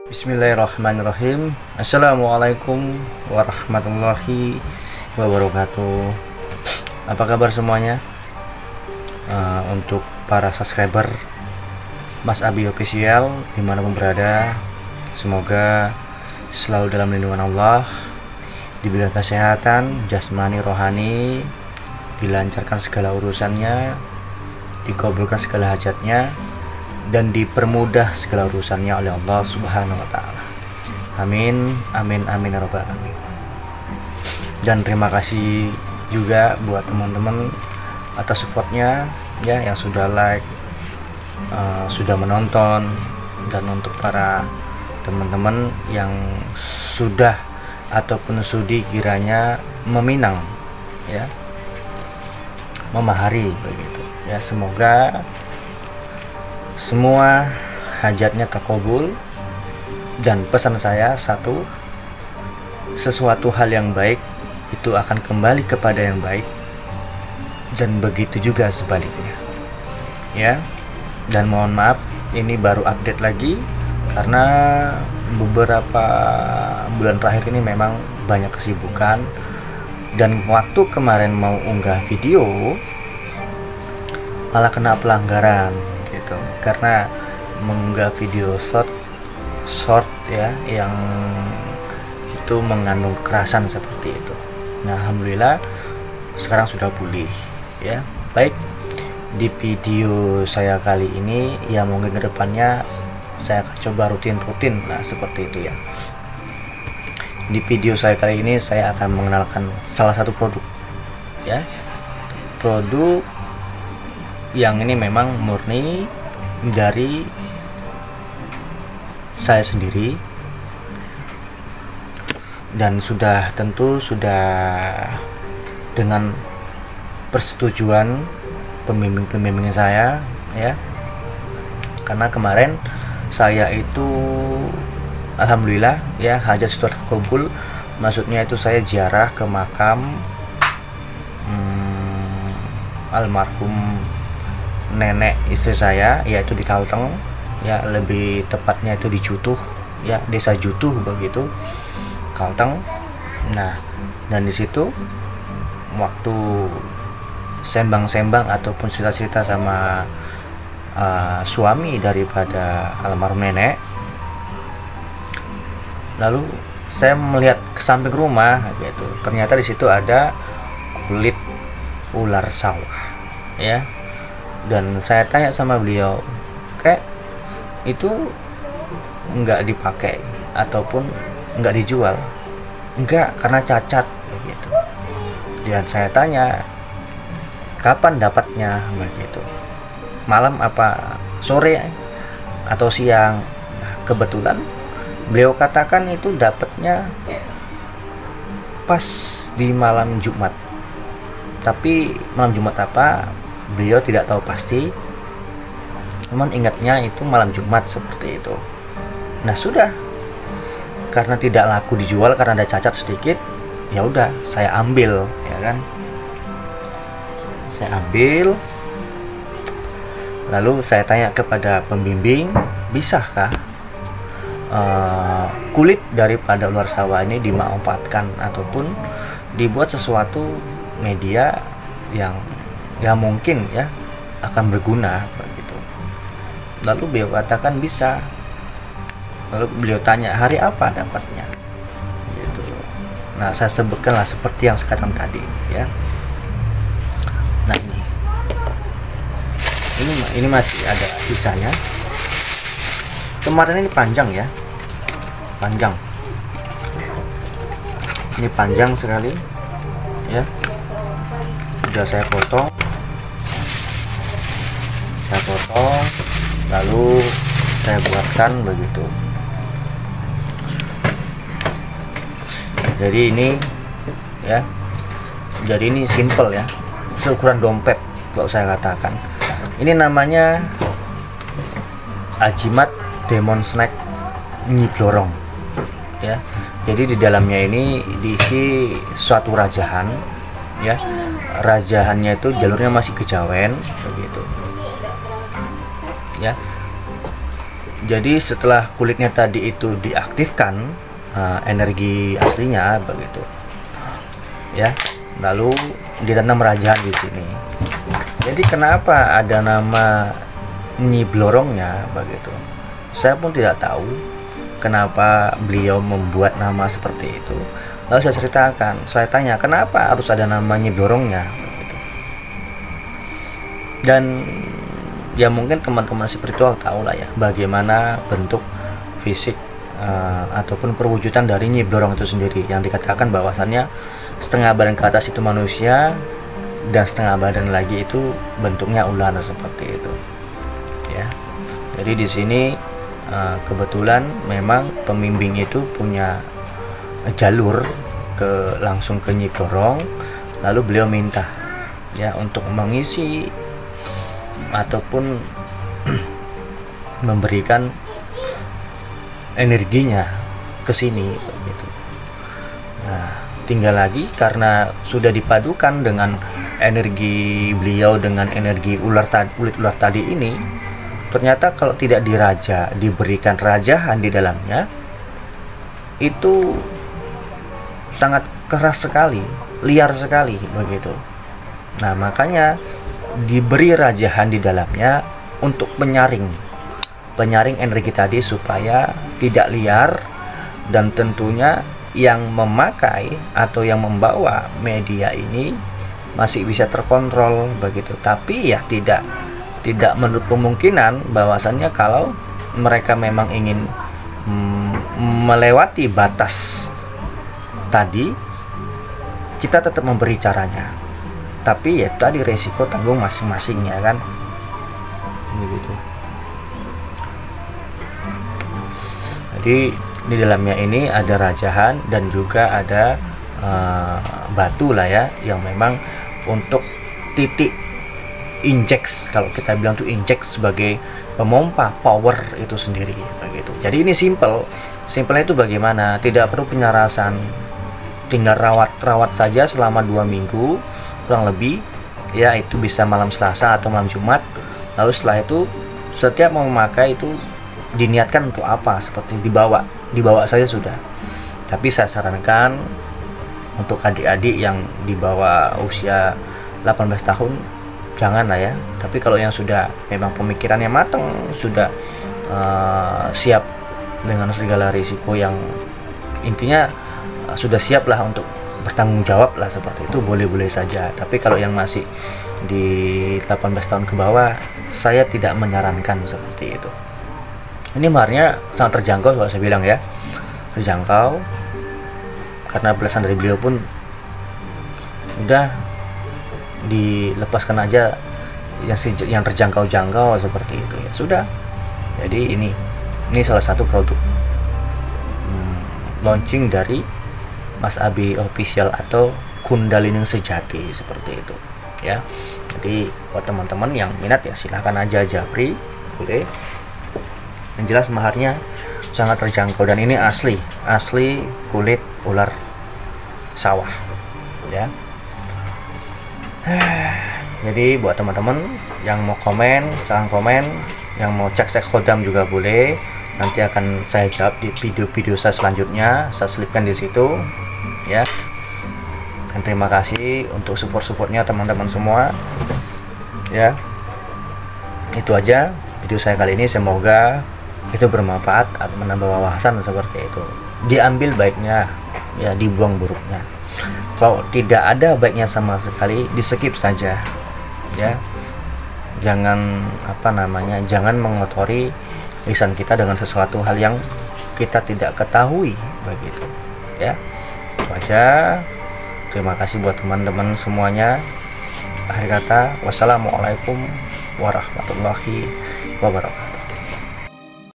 Bismillahirrahmanirrahim. Assalamualaikum warahmatullahi wabarakatuh. Apa kabar semuanya? Untuk para subscriber Mas Abi Official dimanapun berada, semoga selalu dalam lindungan Allah, diberikan kesehatan jasmani rohani, dilancarkan segala urusannya, dikabulkan segala hajatnya, dan dipermudah segala urusannya oleh Allah Subhanahu wa Ta'ala. Amin, amin, amin ya rabbal alamin. Dan terima kasih juga buat teman-teman atas supportnya ya, yang sudah like, sudah menonton, dan untuk para teman-teman yang sudah ataupun sudi kiranya meminang ya, memahari begitu ya. Semoga semua hajatnya terkabul, dan pesan saya satu, sesuatu hal yang baik itu akan kembali kepada yang baik, dan begitu juga sebaliknya ya. Dan mohon maaf, ini baru update lagi karena beberapa bulan terakhir ini memang banyak kesibukan, dan waktu kemarin mau unggah video malah kena pelanggaran gitu, karena mengunggah video short ya, yang itu mengandung kekerasan seperti itu. Nah, alhamdulillah sekarang sudah pulih ya. Baik, di video saya kali ini ya, mungkin kedepannya saya akan coba rutin lah seperti itu ya. Di video saya kali ini saya akan mengenalkan salah satu produk ya, produk yang ini memang murni dari saya sendiri, dan tentu sudah dengan persetujuan pembimbing saya ya. Karena kemarin saya itu alhamdulillah ya, hajat sudah terkabul. Maksudnya itu saya ziarah ke makam almarhum nenek istri saya, yaitu di Kalteng ya, lebih tepatnya itu di Jutuh ya, desa Jutuh begitu, Kalteng. Nah, dan di situ waktu sembang-sembang ataupun cerita-cerita sama suami daripada almarhum nenek, lalu saya melihat ke samping rumah gitu, ternyata di situ ada kulit ular sawah ya. Dan saya tanya sama beliau, kayak itu nggak dipakai ataupun nggak dijual? Enggak, karena cacat begitu. Dan saya tanya, kapan dapatnya begitu? Malam apa sore atau siang? Nah, kebetulan beliau katakan itu dapatnya pas di malam Jumat. Tapi malam Jumat apa, beliau tidak tahu pasti, cuman ingatnya itu malam Jumat seperti itu. Nah, sudah, karena tidak laku dijual karena ada cacat sedikit, ya udah saya ambil ya kan. Saya ambil, lalu saya tanya kepada pembimbing, bisakah kulit daripada ular sawah ini dimanfaatkan ataupun dibuat sesuatu media yang ya mungkin ya akan berguna begitu. Lalu beliau katakan bisa. Lalu beliau tanya, hari apa dapatnya gitu. Nah, saya sebutkanlah seperti yang sekarang tadi ya. Nah, ini masih ada sisanya. Kemarin ini panjang ya, panjang, ini panjang sekali ya. Sudah saya potong, lalu saya buatkan begitu. Jadi ini ya, jadi ini simple ya, seukuran dompet kalau saya katakan. Ini namanya Ajimat Demon Snack Nyi Blorong ya. Jadi di dalamnya ini diisi suatu rajahan ya. Rajahannya itu jalurnya masih kejawen begitu ya. Jadi setelah kulitnya tadi itu diaktifkan, energi aslinya begitu ya, lalu ditanam rajahan di sini. Jadi kenapa ada nama Nyi Blorongnya begitu, saya pun tidak tahu kenapa beliau membuat nama seperti itu. Lalu saya ceritakan, saya tanya kenapa harus ada nama Nyi Blorongnya begitu. Dan ya mungkin teman-teman spiritual tahu lah ya bagaimana bentuk fisik ataupun perwujudan dari Nyi Blorong itu sendiri, yang dikatakan bahwasannya setengah badan ke atas itu manusia dan setengah badan lagi itu bentuknya ular seperti itu ya. Jadi di sini kebetulan memang pembimbing itu punya jalur langsung ke Nyi Blorong, lalu beliau minta ya untuk mengisi ataupun memberikan energinya ke sini begitu. Nah, tinggal lagi karena sudah dipadukan dengan energi beliau dengan energi kulit ular tadi ini, ternyata kalau tidak diberikan rajahan di dalamnya itu sangat keras sekali, liar sekali begitu. Nah, makanya diberi rajahan di dalamnya untuk penyaring energi tadi supaya tidak liar, dan tentunya yang memakai atau yang membawa media ini masih bisa terkontrol begitu. Tapi ya tidak menutup kemungkinan bahwasannya kalau mereka memang ingin melewati batas tadi, kita tetap memberi caranya. Tapi ya tadi resiko tanggung masing-masing ya kan begitu. Jadi di dalamnya ini ada rajahan dan juga ada batu lah ya, yang memang untuk titik injeks, kalau kita bilang tuh injeks sebagai pemompa power itu sendiri begitu. Jadi ini simpelnya itu bagaimana, tidak perlu penyarasan, tinggal rawat saja selama 2 minggu kurang lebih ya, itu bisa malam Selasa atau malam Jumat. Lalu setelah itu setiap mau memakai itu diniatkan untuk apa, seperti dibawa saja sudah. Tapi saya sarankan untuk adik-adik yang di bawah usia 18 tahun jangan lah ya. Tapi kalau yang sudah memang pemikirannya matang, sudah siap dengan segala risiko, yang intinya sudah siap lah untuk bertanggung jawab lah seperti itu, boleh-boleh saja. Tapi kalau yang masih di 18 tahun ke bawah, saya tidak menyarankan seperti itu. Ini maharnya sangat terjangkau, kalau saya bilang ya, terjangkau, karena belasan dari beliau pun udah dilepaskan aja yang terjangkau seperti itu ya sudah. Jadi ini salah satu produk launching dari Mas Abi Official atau Kundalini Sejati seperti itu ya. Jadi buat teman-teman yang minat ya silahkan aja japri, boleh. Yang jelas maharnya sangat terjangkau, dan ini asli kulit ular sawah ya. Jadi buat teman-teman yang mau komen, silahkan komen. Yang mau cek khodam juga boleh. Nanti akan saya jawab di video-video saya selanjutnya, saya selipkan di situ ya. Dan terima kasih untuk support-supportnya teman-teman semua ya. Itu aja video saya kali ini, semoga itu bermanfaat atau menambah wawasan seperti itu. Diambil baiknya ya, dibuang buruknya. Kalau tidak ada baiknya sama sekali, di skip saja ya. Jangan mengotori lisan kita dengan sesuatu hal yang kita tidak ketahui begitu ya. Itu aja. Terima kasih buat teman-teman semuanya. Akhir kata, wassalamualaikum warahmatullahi wabarakatuh.